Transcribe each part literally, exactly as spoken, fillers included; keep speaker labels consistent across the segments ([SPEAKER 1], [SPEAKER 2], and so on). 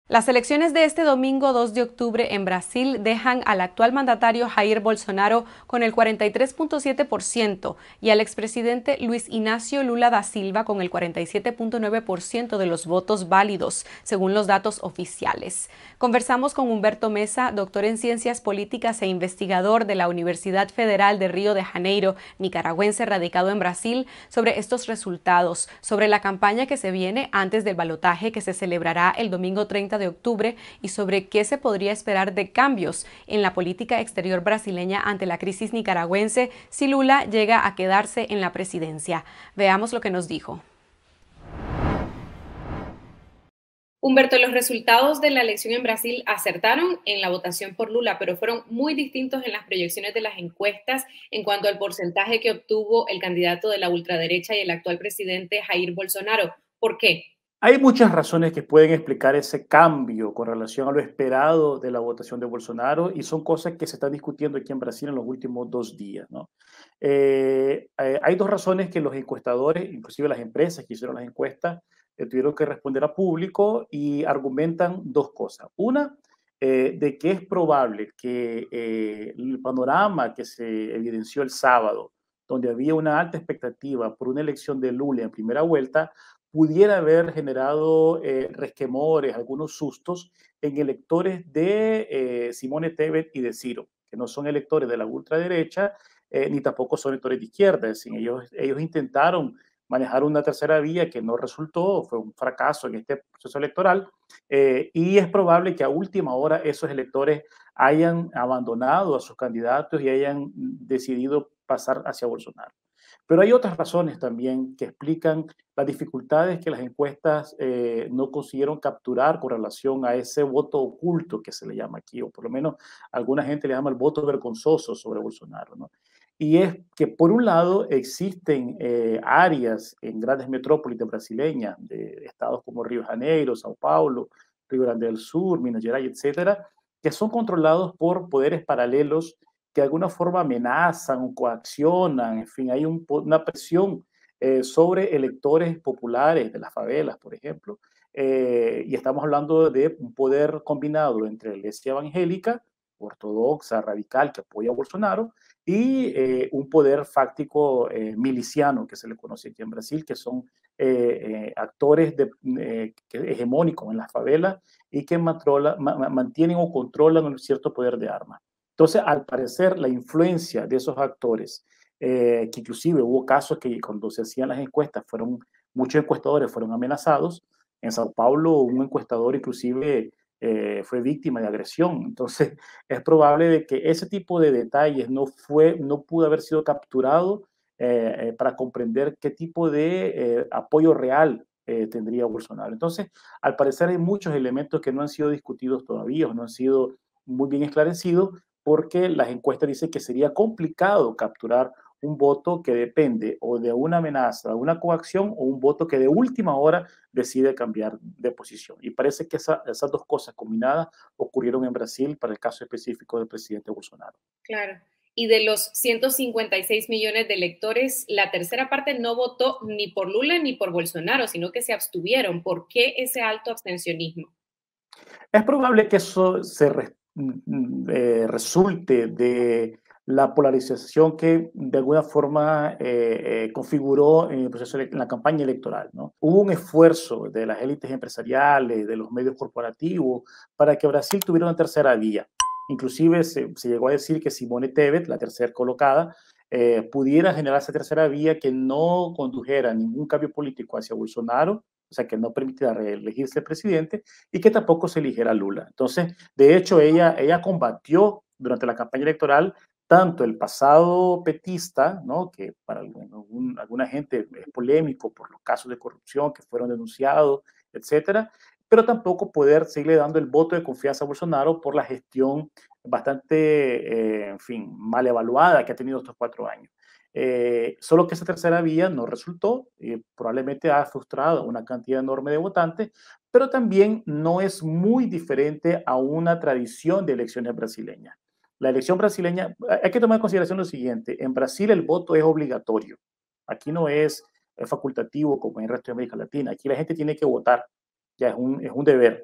[SPEAKER 1] Las elecciones de este domingo dos de octubre en Brasil dejan al actual mandatario Jair Bolsonaro con el cuarenta y tres punto siete por ciento y al expresidente Luis Ignacio Lula da Silva con el cuarenta y siete punto nueve por ciento de los votos válidos, según los datos oficiales. Conversamos con Humberto Mesa, doctor en Ciencias Políticas e investigador de la Universidad Federal de Río de Janeiro, nicaragüense radicado en Brasil, sobre estos resultados, sobre la campaña que se viene antes del balotaje que se celebrará el domingo treinta de octubre y sobre qué se podría esperar de cambios en la política exterior brasileña ante la crisis nicaragüense si Lula llega a quedarse en la presidencia. Veamos lo que nos dijo.
[SPEAKER 2] Humberto, los resultados de la elección en Brasil acertaron en la votación por Lula, pero fueron muy distintos en las proyecciones de las encuestas en cuanto al porcentaje que obtuvo el candidato de la ultraderecha y el actual presidente Jair Bolsonaro. ¿Por qué?
[SPEAKER 3] Hay muchas razones que pueden explicar ese cambio con relación a lo esperado de la votación de Bolsonaro y son cosas que se están discutiendo aquí en Brasil en los últimos dos días, ¿no? Eh, eh, hay dos razones que los encuestadores, inclusive las empresas que hicieron las encuestas, eh, tuvieron que responder a público y argumentan dos cosas. Una, eh, de que es probable que eh, el panorama que se evidenció el sábado, donde había una alta expectativa por una elección de Lula en primera vuelta, pudiera haber generado eh, resquemores, algunos sustos en electores de eh, Simone Tebet y de Ciro, que no son electores de la ultraderecha, eh, ni tampoco son electores de izquierda. Es decir, ellos, ellos intentaron manejar una tercera vía que no resultó, fue un fracaso en este proceso electoral, eh, y es probable que a última hora esos electores hayan abandonado a sus candidatos y hayan decidido pasar hacia Bolsonaro. Pero hay otras razones también que explican las dificultades que las encuestas eh, no consiguieron capturar con relación a ese voto oculto que se le llama aquí, o por lo menos alguna gente le llama el voto vergonzoso sobre Bolsonaro, ¿no? Y es que por un lado existen eh, áreas en grandes metrópolis brasileñas, de estados como Río de Janeiro, Sao Paulo, Río Grande del Sur, Minas Gerais, etcétera, que son controlados por poderes paralelos que de alguna forma amenazan o coaccionan, en fin, hay un, una presión eh, sobre electores populares de las favelas, por ejemplo, eh, y estamos hablando de un poder combinado entre la iglesia evangélica, ortodoxa, radical, que apoya a Bolsonaro, y eh, un poder fáctico eh, miliciano, que se le conoce aquí en Brasil, que son eh, eh, actores de, eh, que, hegemónicos en las favelas y que matrola, ma, mantienen o controlan un cierto poder de armas. Entonces, al parecer, la influencia de esos actores, eh, que inclusive hubo casos que cuando se hacían las encuestas, fueron, muchos encuestadores fueron amenazados. En Sao Paulo, un encuestador inclusive eh, fue víctima de agresión. Entonces, es probable de que ese tipo de detalles no, fue, no pudo haber sido capturado eh, eh, para comprender qué tipo de eh, apoyo real eh, tendría Bolsonaro. Entonces, al parecer hay muchos elementos que no han sido discutidos todavía o no han sido muy bien esclarecidos, porque las encuestas dicen que sería complicado capturar un voto que depende o de una amenaza, de una coacción o un voto que de última hora decide cambiar de posición. Y parece que esa, esas dos cosas combinadas ocurrieron en Brasil para el caso específico del presidente Bolsonaro.
[SPEAKER 2] Claro. Y de los ciento cincuenta y seis millones de electores, la tercera parte no votó ni por Lula ni por Bolsonaro, sino que se abstuvieron. ¿Por qué ese alto abstencionismo?
[SPEAKER 3] Es probable que eso se re, eh, resulte de la polarización que de alguna forma eh, eh, configuró en el proceso, en la campaña electoral, ¿no? Hubo un esfuerzo de las élites empresariales, de los medios corporativos, para que Brasil tuviera una tercera vía. Inclusive se, se llegó a decir que Simone Tebet, la tercera colocada, eh, pudiera generar esa tercera vía que no condujera a ningún cambio político hacia Bolsonaro, o sea, que no permitiera reelegirse presidente, y que tampoco se eligiera Lula. Entonces, de hecho, ella, ella combatió durante la campaña electoral tanto el pasado petista, ¿no? Que para algún, alguna gente es polémico por los casos de corrupción que fueron denunciados, etcétera, pero tampoco poder seguirle dando el voto de confianza a Bolsonaro por la gestión bastante, eh, en fin, mal evaluada que ha tenido estos cuatro años. Eh, solo que esa tercera vía no resultó y probablemente ha frustrado a una cantidad enorme de votantes, pero también no es muy diferente a una tradición de elecciones brasileñas. La elección brasileña, hay que tomar en consideración lo siguiente, en Brasil el voto es obligatorio, aquí no es, es facultativo como en el resto de América Latina, aquí la gente tiene que votar, ya es un, es un deber.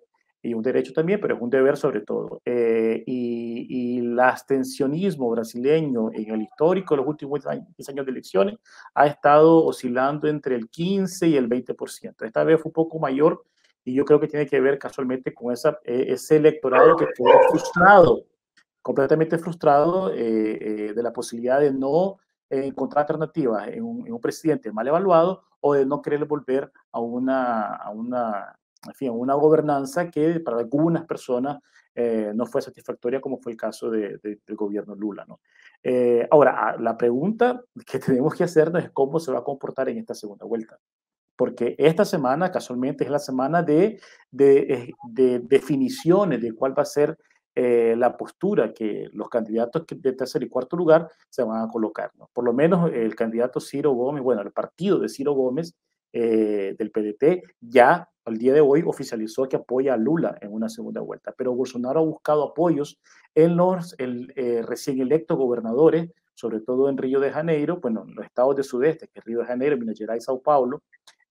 [SPEAKER 3] y un derecho también, pero es un deber sobre todo. Eh, y, y el abstencionismo brasileño en el histórico de los últimos diez años de elecciones ha estado oscilando entre el quince y el veinte por ciento. Esta vez fue un poco mayor y yo creo que tiene que ver casualmente con esa, eh, ese electorado que quedó frustrado, completamente frustrado eh, eh, de la posibilidad de no eh, encontrar alternativas en un, en un presidente mal evaluado o de no querer volver a una, a una en fin, una gobernanza que para algunas personas eh, no fue satisfactoria, como fue el caso de, de, del gobierno Lula, ¿no? Eh, ahora, la pregunta que tenemos que hacernos es cómo se va a comportar en esta segunda vuelta, porque esta semana casualmente es la semana de, de, de definiciones de cuál va a ser eh, la postura que los candidatos de tercer y cuarto lugar se van a colocar, ¿no? Por lo menos el candidato Ciro Gómez, bueno, el partido de Ciro Gómez eh, del P D T ya al día de hoy oficializó que apoya a Lula en una segunda vuelta, pero Bolsonaro ha buscado apoyos en los el, eh, recién electos gobernadores, sobre todo en Río de Janeiro, bueno, en los estados de sudeste, que es Río de Janeiro, Minas Gerais y Sao Paulo.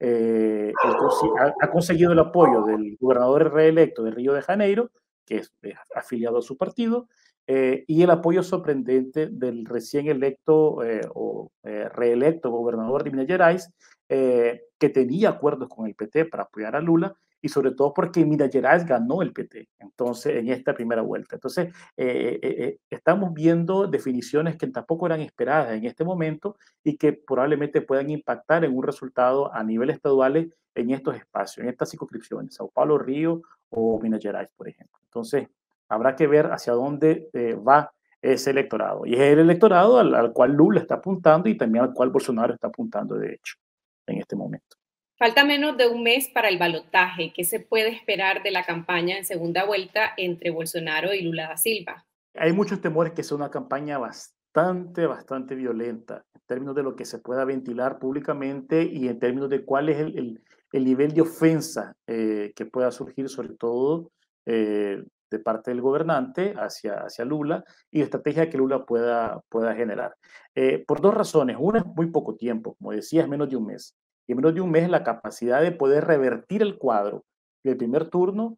[SPEAKER 3] Eh, él ha, ha, conseguido el apoyo del gobernador reelecto de Río de Janeiro, que es, es afiliado a su partido, eh, y el apoyo sorprendente del recién electo eh, o eh, reelecto gobernador de Minas Gerais, eh, que tenía acuerdos con el P T para apoyar a Lula, y sobre todo porque Minas Gerais ganó el P T, entonces, en esta primera vuelta. Entonces, eh, eh, estamos viendo definiciones que tampoco eran esperadas en este momento y que probablemente puedan impactar en un resultado a nivel estaduales en estos espacios, en estas circunscripciones, Sao Paulo, Río o Minas Gerais, por ejemplo. Entonces, habrá que ver hacia dónde eh, va ese electorado. Y es el electorado al, al cual Lula está apuntando y también al cual Bolsonaro está apuntando, de hecho, en este momento.
[SPEAKER 2] Falta menos de un mes para el balotaje. ¿Qué se puede esperar de la campaña en segunda vuelta entre Bolsonaro y Lula da Silva?
[SPEAKER 3] Hay muchos temores que sea una campaña bastante, bastante violenta en términos de lo que se pueda ventilar públicamente y en términos de cuál es el, el, el nivel de ofensa eh, que pueda surgir, sobre todo eh, de parte del gobernante hacia, hacia Lula y la estrategia que Lula pueda, pueda generar. Eh, por dos razones. Una es muy poco tiempo, como decía, es menos de un mes. Y en menos de un mes la capacidad de poder revertir el cuadro del primer turno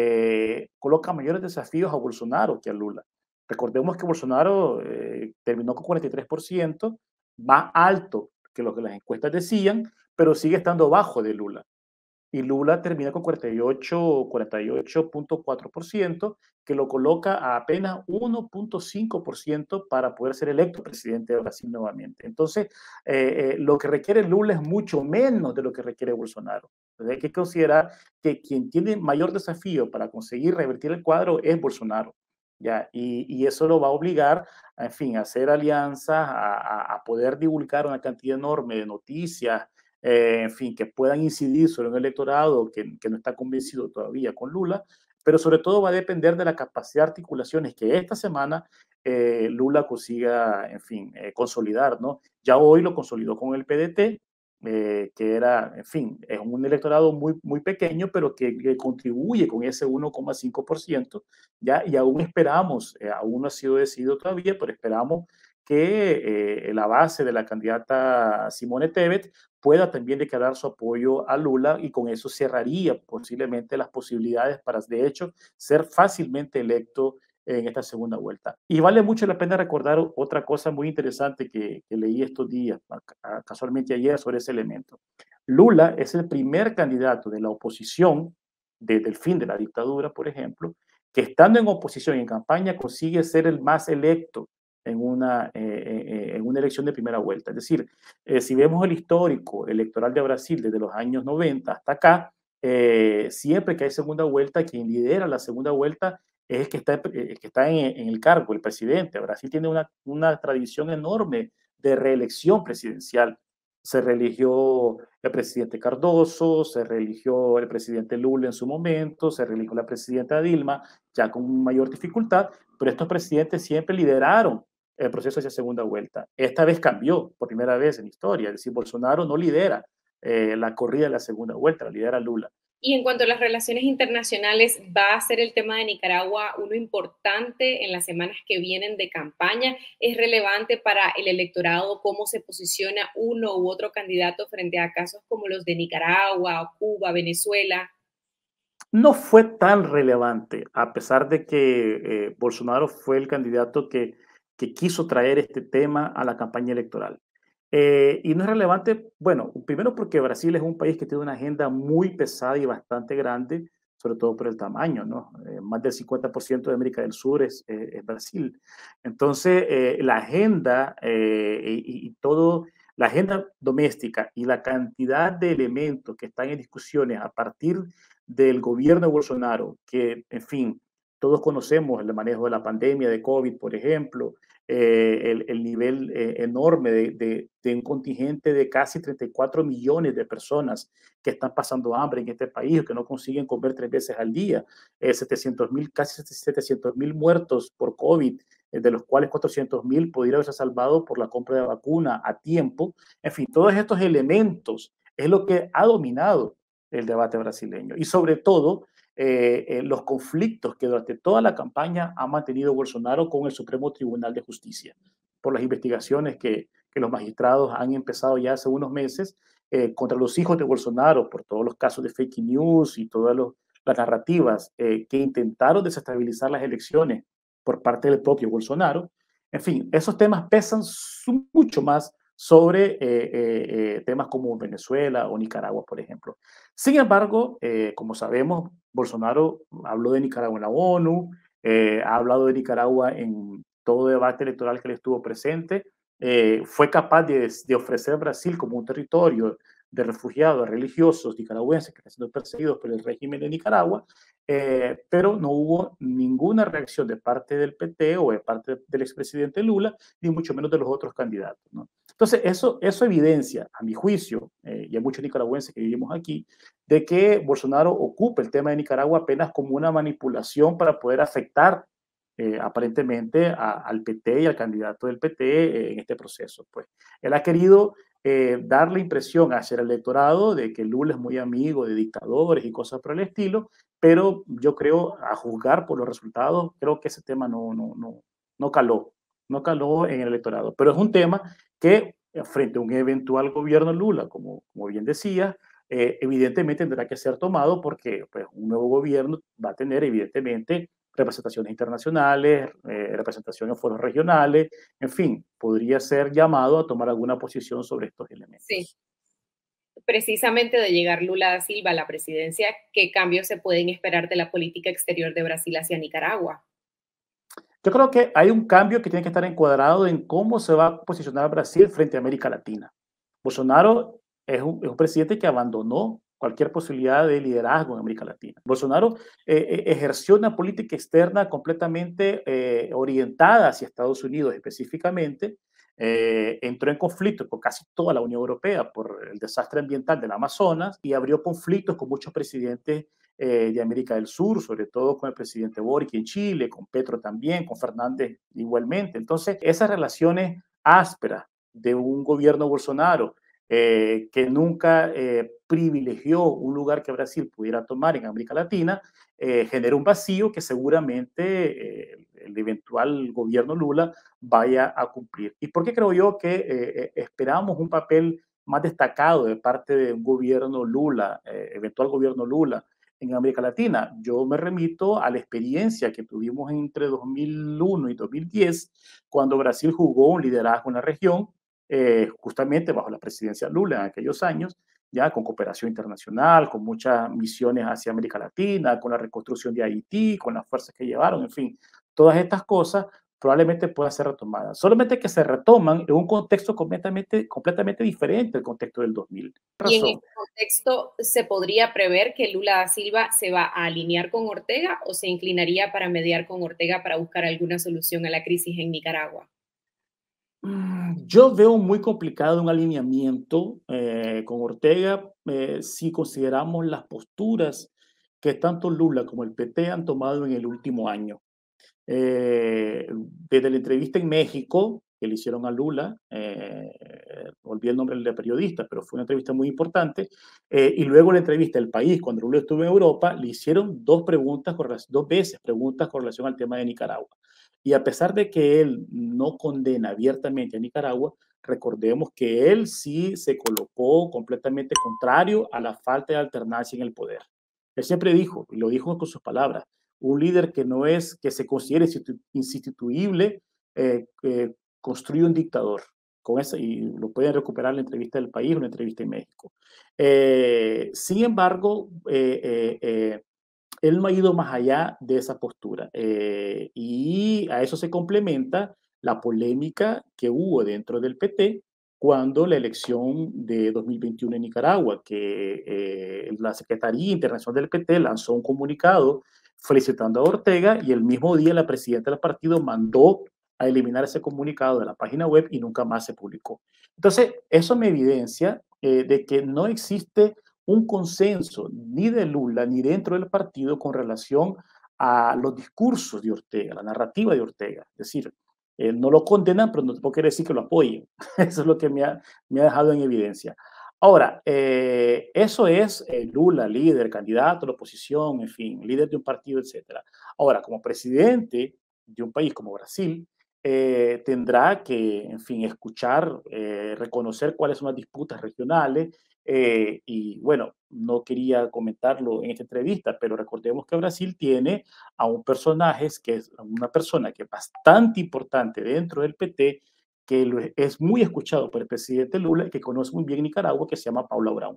[SPEAKER 3] eh, coloca mayores desafíos a Bolsonaro que a Lula. Recordemos que Bolsonaro eh, terminó con cuarenta y tres por ciento, más alto que lo que las encuestas decían, pero sigue estando bajo de Lula. Y Lula termina con cuarenta y ocho, cuarenta y ocho punto cuatro por ciento, que lo coloca a apenas uno punto cinco por ciento para poder ser electo presidente de Brasil nuevamente. Entonces, eh, eh, lo que requiere Lula es mucho menos de lo que requiere Bolsonaro. Entonces, hay que considerar que quien tiene mayor desafío para conseguir revertir el cuadro es Bolsonaro. ¿Ya? Y, y eso lo va a obligar, en fin, a hacer alianzas, a, a, a poder divulgar una cantidad enorme de noticias, eh, en fin, que puedan incidir sobre un electorado que, que no está convencido todavía con Lula, pero sobre todo va a depender de la capacidad de articulaciones que esta semana eh, Lula consiga, en fin, eh, consolidar, ¿no? Ya hoy lo consolidó con el P D T, eh, que era, en fin, es un electorado muy, muy pequeño, pero que, que contribuye con ese uno coma cinco por ciento, ¿ya? Y aún esperamos, eh, aún no ha sido decidido todavía, pero esperamos que eh, la base de la candidata Simone Tebet pueda también declarar su apoyo a Lula y con eso cerraría posiblemente las posibilidades para, de hecho, ser fácilmente electo en esta segunda vuelta. Y vale mucho la pena recordar otra cosa muy interesante que, que leí estos días, casualmente ayer, sobre ese elemento. Lula es el primer candidato de la oposición desde el fin de la dictadura, por ejemplo, que estando en oposición en campaña consigue ser el más electo en una, eh, eh, en una elección de primera vuelta. Es decir, eh, si vemos el histórico electoral de Brasil desde los años noventa hasta acá, eh, siempre que hay segunda vuelta, quien lidera la segunda vuelta es el que está, el que está en, en el cargo, el presidente. Brasil tiene una, una tradición enorme de reelección presidencial. Se reeligió el presidente Cardoso, se reeligió el presidente Lula en su momento, se reeligió la presidenta Dilma, ya con mayor dificultad, pero estos presidentes siempre lideraron el proceso hacia segunda vuelta. Esta vez cambió por primera vez en la historia, es decir, Bolsonaro no lidera eh, la corrida de la segunda vuelta, la lidera Lula.
[SPEAKER 2] Y en cuanto a las relaciones internacionales, ¿va a ser el tema de Nicaragua uno importante en las semanas que vienen de campaña? ¿Es relevante para el electorado cómo se posiciona uno u otro candidato frente a casos como los de Nicaragua, Cuba, Venezuela?
[SPEAKER 3] No fue tan relevante, a pesar de que eh, Bolsonaro fue el candidato que, que quiso traer este tema a la campaña electoral. Eh, y no es relevante, bueno, primero porque Brasil es un país que tiene una agenda muy pesada y bastante grande, sobre todo por el tamaño, ¿no? Eh, más del cincuenta por ciento de América del Sur es, eh, es Brasil. Entonces, eh, la agenda eh, y, y todo, la agenda doméstica y la cantidad de elementos que están en discusiones a partir del gobierno de Bolsonaro, que, en fin, todos conocemos el manejo de la pandemia de COVID, por ejemplo, eh, el, el, nivel eh, enorme de, de, de, un contingente de casi treinta y cuatro millones de personas que están pasando hambre en este país, que no consiguen comer tres veces al día, eh, setecientos mil, casi setecientos mil muertos por COVID, eh, de los cuales cuatrocientos mil pudieron haberse salvado por la compra de vacuna a tiempo. En fin, todos estos elementos es lo que ha dominado el debate brasileño y sobre todo eh, eh, los conflictos que durante toda la campaña ha mantenido Bolsonaro con el Supremo Tribunal de Justicia por las investigaciones que, que los magistrados han empezado ya hace unos meses eh, contra los hijos de Bolsonaro por todos los casos de fake news y todas los, las narrativas eh, que intentaron desestabilizar las elecciones por parte del propio Bolsonaro. En fin, esos temas pesan mucho más sobre eh, eh, eh, temas como Venezuela o Nicaragua, por ejemplo. Sin embargo, eh, como sabemos, Bolsonaro habló de Nicaragua en la ONU, eh, ha hablado de Nicaragua en todo debate electoral que le estuvo presente, eh, fue capaz de, de ofrecer Brasil como un territorio de refugiados religiosos nicaragüenses que están siendo perseguidos por el régimen de Nicaragua, eh, pero no hubo ninguna reacción de parte del P T o de parte del expresidente Lula, ni mucho menos de los otros candidatos, ¿no? Entonces, eso, eso evidencia, a mi juicio, eh, y a muchos nicaragüenses que vivimos aquí, de que Bolsonaro ocupa el tema de Nicaragua apenas como una manipulación para poder afectar eh, aparentemente a, al P T y al candidato del P T eh, en este proceso. Pues él ha querido eh, dar la impresión hacia el electorado de que Lula es muy amigo de dictadores y cosas por el estilo, pero yo creo, a juzgar por los resultados, creo que ese tema no, no, no, no caló, no caló en el electorado. Pero es un tema que frente a un eventual gobierno Lula, como, como bien decía, eh, evidentemente tendrá que ser tomado porque pues, un nuevo gobierno va a tener evidentemente representaciones internacionales, eh, representación en foros regionales, en fin, podría ser llamado a tomar alguna posición sobre estos elementos.
[SPEAKER 2] Sí. Precisamente de llegar Lula da Silva a la presidencia, ¿qué cambios se pueden esperar de la política exterior de Brasil hacia Nicaragua?
[SPEAKER 3] Yo creo que hay un cambio que tiene que estar encuadrado en cómo se va a posicionar Brasil frente a América Latina. Bolsonaro es un, es un presidente que abandonó cualquier posibilidad de liderazgo en América Latina. Bolsonaro eh, ejerció una política externa completamente eh, orientada hacia Estados Unidos específicamente, eh, entró en conflicto con casi toda la Unión Europea por el desastre ambiental del Amazonas y abrió conflictos con muchos presidentes eh, de América del Sur, sobre todo con el presidente Boric en Chile, con Petro también, con Fernández igualmente. Entonces, esas relaciones ásperas de un gobierno Bolsonaro eh, que nunca eh, privilegió un lugar que Brasil pudiera tomar en América Latina, eh, genera un vacío que seguramente eh, el eventual gobierno Lula vaya a cumplir. ¿Y por qué creo yo que eh, esperamos un papel más destacado de parte de un gobierno Lula, eh, eventual gobierno Lula, en América Latina? Yo me remito a la experiencia que tuvimos entre dos mil uno y dos mil diez, cuando Brasil jugó un liderazgo en la región, eh, justamente bajo la presidencia Lula en aquellos años, ya con cooperación internacional, con muchas misiones hacia América Latina, con la reconstrucción de Haití, con las fuerzas que llevaron, en fin, todas estas cosas probablemente puedan ser retomadas. Solamente que se retoman en un contexto completamente, completamente diferente al contexto del dos mil.
[SPEAKER 2] Y en este contexto, ¿se podría prever que Lula da Silva se va a alinear con Ortega o se inclinaría para mediar con Ortega para buscar alguna solución a la crisis en Nicaragua?
[SPEAKER 3] Yo veo muy complicado un alineamiento eh, con Ortega eh, si consideramos las posturas que tanto Lula como el P T han tomado en el último año. Eh, desde la entrevista en México que le hicieron a Lula, eh, olvidé el nombre del periodista, pero fue una entrevista muy importante, eh, y luego la entrevista El País, cuando Lula estuvo en Europa, le hicieron dos preguntas, con, dos veces preguntas con relación al tema de Nicaragua. Y a pesar de que él no condena abiertamente a Nicaragua, recordemos que él sí se colocó completamente contrario a la falta de alternancia en el poder. Él siempre dijo, y lo dijo con sus palabras, un líder que no es, que se considere institu- instituible, eh, eh, construye un dictador. Con eso, y lo pueden recuperar en la entrevista del País o en la entrevista en México. Eh, sin embargo, eh, eh, eh, él no ha ido más allá de esa postura. Eh, y a eso se complementa la polémica que hubo dentro del P T cuando la elección de dos mil veintiuno en Nicaragua, que eh, la Secretaría Internacional del P T lanzó un comunicado felicitando a Ortega y el mismo día la presidenta del partido mandó a eliminar ese comunicado de la página web y nunca más se publicó. Entonces, eso me evidencia eh, de que no existe un consenso ni de Lula ni dentro del partido con relación a los discursos de Ortega, la narrativa de Ortega. Es decir, eh, no lo condenan, pero no tampoco quiere decir que lo apoyen. Eso es lo que me ha, me ha dejado en evidencia. Ahora, eh, eso es eh, Lula, líder, candidato a la oposición, en fin, líder de un partido, etcétera. Ahora, como presidente de un país como Brasil, eh, tendrá que, en fin, escuchar, eh, reconocer cuáles son las disputas regionales, eh, y bueno, no quería comentarlo en esta entrevista, pero recordemos que Brasil tiene a un personaje, que es una persona que es bastante importante dentro del P T, que lo es, es muy escuchado por el presidente Lula, que conoce muy bien Nicaragua, que se llama Paula Brown.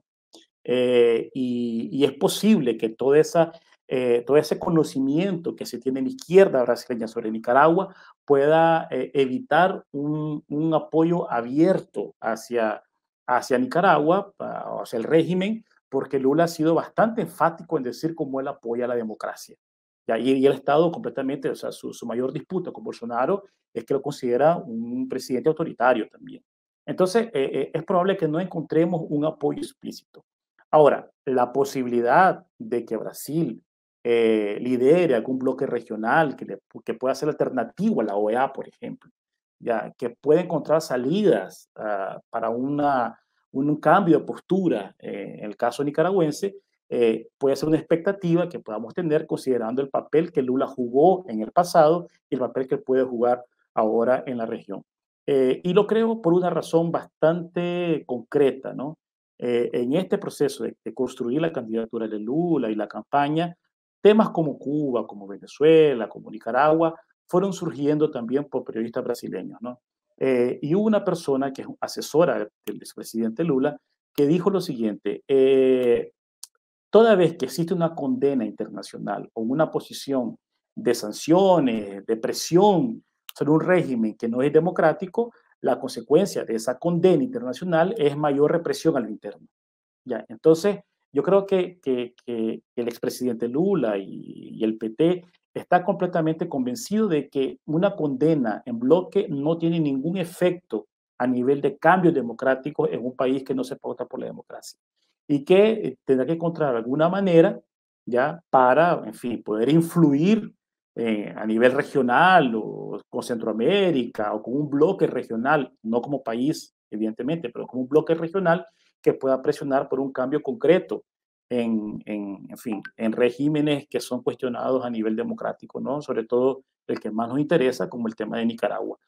[SPEAKER 3] Eh, y, y, es posible que toda esa, eh, todo ese conocimiento que se tiene en la izquierda brasileña sobre Nicaragua pueda eh, evitar un, un apoyo abierto hacia, hacia Nicaragua, hacia el régimen, porque Lula ha sido bastante enfático en decir cómo él apoya la democracia. ¿Ya? Y, y él ha estado completamente, o sea, su, su mayor disputa con Bolsonaro es que lo considera un presidente autoritario también. Entonces, eh, eh, es probable que no encontremos un apoyo explícito. Ahora, la posibilidad de que Brasil eh, lidere algún bloque regional que, le, que pueda ser alternativo a la O E A, por ejemplo, ya, que pueda encontrar salidas uh, para una, un cambio de postura eh, en el caso nicaragüense, eh, puede ser una expectativa que podamos tener considerando el papel que Lula jugó en el pasado y el papel que puede jugar ahora en la región. Eh, y lo creo por una razón bastante concreta, ¿no? Eh, en este proceso de, de construir la candidatura de Lula y la campaña, temas como Cuba, como Venezuela, como Nicaragua, fueron surgiendo también por periodistas brasileños, ¿no? Eh, y hubo una persona que es asesora del expresidente Lula que dijo lo siguiente, eh, toda vez que existe una condena internacional o una posición de sanciones, de presión sobre un régimen que no es democrático, la consecuencia de esa condena internacional es mayor represión a lo interno. ¿Ya? Entonces, yo creo que, que, que el expresidente Lula y, y el P T está completamente convencido de que una condena en bloque no tiene ningún efecto a nivel de cambios democráticos en un país que no se pauta por la democracia. Y que eh, tendrá que encontrar alguna manera ya para, en fin, poder influir eh, a nivel regional o con Centroamérica o con un bloque regional, no como país, evidentemente, pero como un bloque regional que pueda presionar por un cambio concreto en, en, en fin, en regímenes que son cuestionados a nivel democrático, ¿no? Sobre todo el que más nos interesa, como el tema de Nicaragua.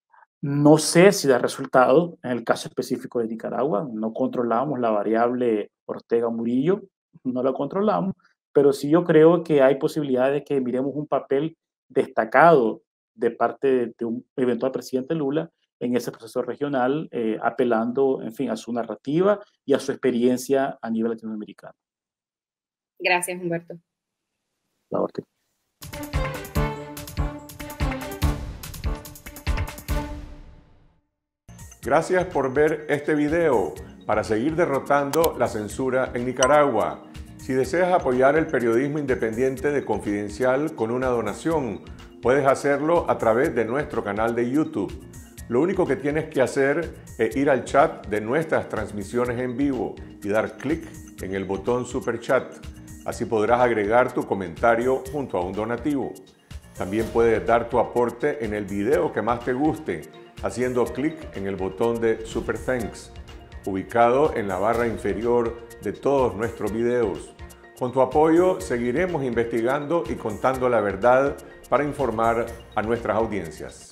[SPEAKER 3] No sé si da resultado en el caso específico de Nicaragua, no controlamos la variable Ortega Murillo, no la controlamos, pero sí yo creo que hay posibilidades de que miremos un papel destacado de parte de, de un eventual presidente Lula en ese proceso regional, eh, apelando, en fin, a su narrativa y a su experiencia a nivel latinoamericano.
[SPEAKER 2] Gracias, Humberto.
[SPEAKER 3] La orden.
[SPEAKER 4] Gracias por ver este video para seguir derrotando la censura en Nicaragua. Si deseas apoyar el periodismo independiente de Confidencial con una donación, puedes hacerlo a través de nuestro canal de YouTube. Lo único que tienes que hacer es ir al chat de nuestras transmisiones en vivo y dar clic en el botón Super Chat. Así podrás agregar tu comentario junto a un donativo. También puedes dar tu aporte en el video que más te guste, haciendo clic en el botón de Super Thanks, ubicado en la barra inferior de todos nuestros videos. Con tu apoyo seguiremos investigando y contando la verdad para informar a nuestras audiencias.